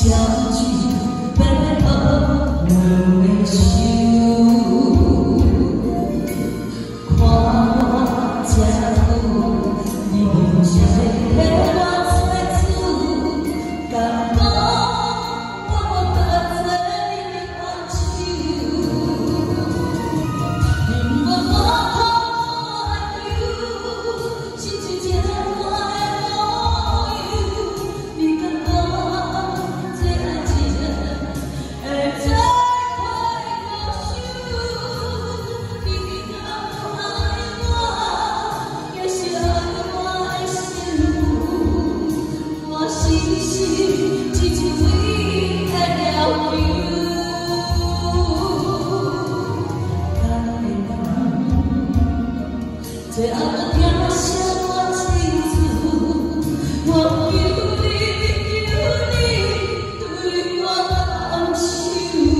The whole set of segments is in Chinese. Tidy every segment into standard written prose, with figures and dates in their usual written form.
最后的飘向我心处，我求你，求你对我放手。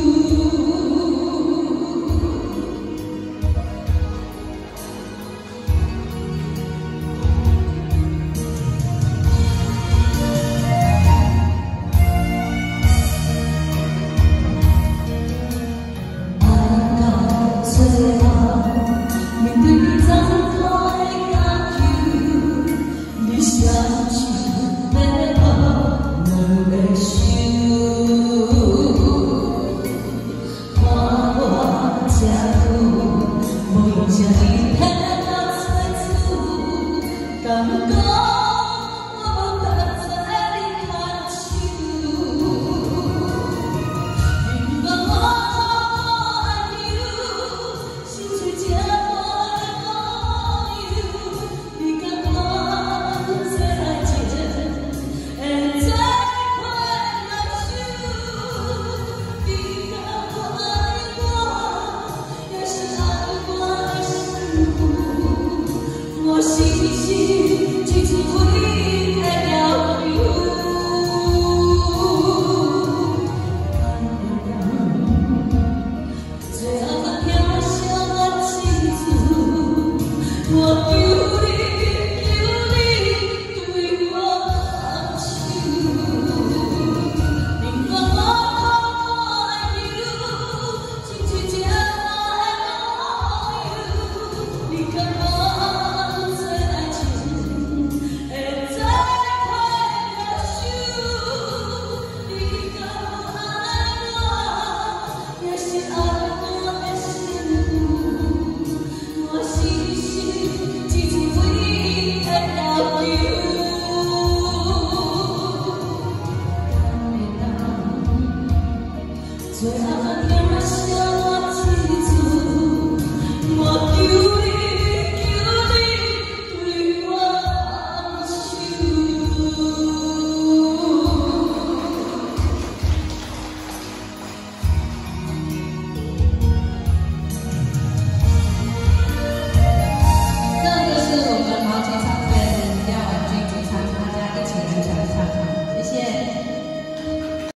爱到最后，面对你张开眼睛，你双手要抱两个手，看我这久，无用这一片我催促，感觉。 我心心只只为了你，最后它飘向我心处，我求你，求你对我放手，宁愿我靠爱你，亲像这爱你，你敢我？ 最后。